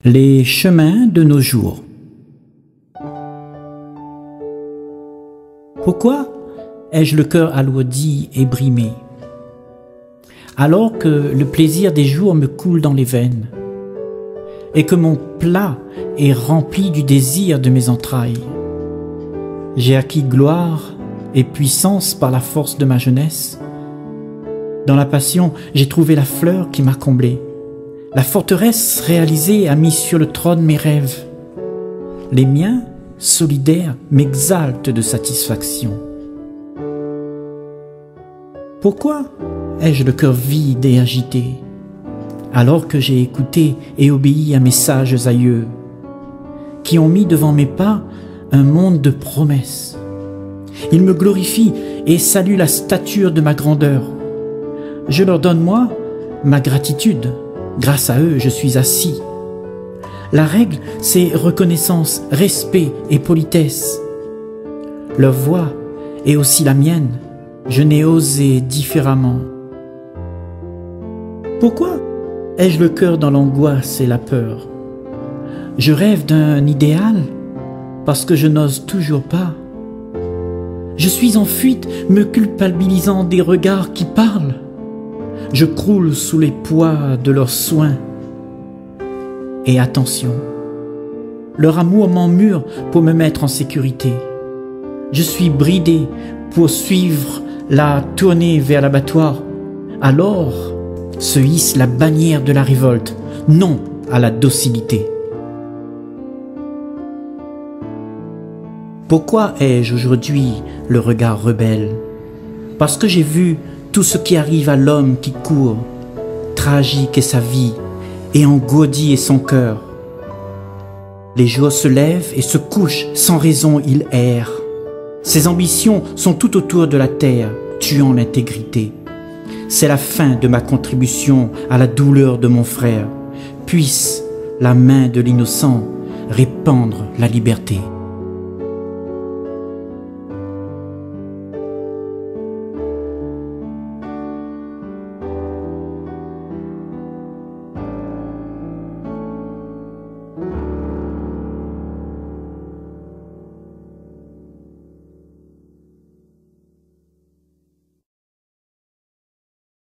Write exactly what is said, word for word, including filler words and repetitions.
Les chemins de nos jours. Pourquoi ai-je le cœur alourdi et brimé, alors que le plaisir des jours me coule dans les veines, et que mon plat est rempli du désir de mes entrailles? J'ai acquis gloire et puissance par la force de ma jeunesse. Dans la passion, j'ai trouvé la fleur qui m'a comblé. La forteresse réalisée a mis sur le trône mes rêves. Les miens, solidaires, m'exaltent de satisfaction. Pourquoi ai-je le cœur vide et agité, alors que j'ai écouté et obéi à mes sages aïeux, qui ont mis devant mes pas un monde de promesses? Ils me glorifient et saluent la stature de ma grandeur. Je leur donne, moi, ma gratitude. Grâce à eux, je suis assis. La règle, c'est reconnaissance, respect et politesse. Leur voix est aussi la mienne. Je n'ai osé différemment. Pourquoi ai-je le cœur dans l'angoisse et la peur? Je rêve d'un idéal parce que je n'ose toujours pas. Je suis en fuite, me culpabilisant des regards qui parlent. Je croule sous les poids de leurs soins. Et attention, leur amour m'emmure pour me mettre en sécurité. Je suis bridé pour suivre la tournée vers l'abattoir. Alors se hisse la bannière de la révolte, non à la docilité. Pourquoi ai-je aujourd'hui le regard rebelle? Parce que j'ai vu tout ce qui arrive à l'homme qui court, tragique est sa vie, et engourdi est son cœur. Les jours se lèvent et se couchent, sans raison il erre. Ses ambitions sont tout autour de la terre, tuant l'intégrité. C'est la fin de ma contribution à la douleur de mon frère. Puisse la main de l'innocent répandre la liberté.